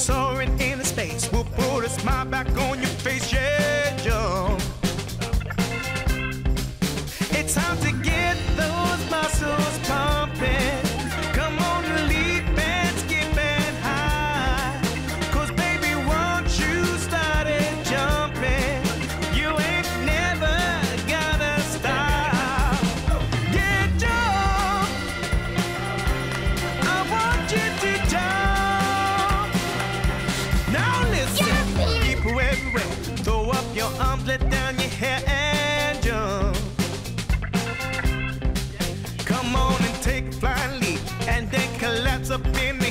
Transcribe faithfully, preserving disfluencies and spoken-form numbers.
soaring into space will put a smile back on your face. Yeah, jump. It's time to get those muscles pumping. Come on, leap and skip and high. 'Cause baby, once you started jumping, you ain't never gonna stop. Yeah, jump. I want you to jump. Now listen, people everywhere, throw up your arms, let down your hair and jump. Come on and take a flying leap, and then collapse up in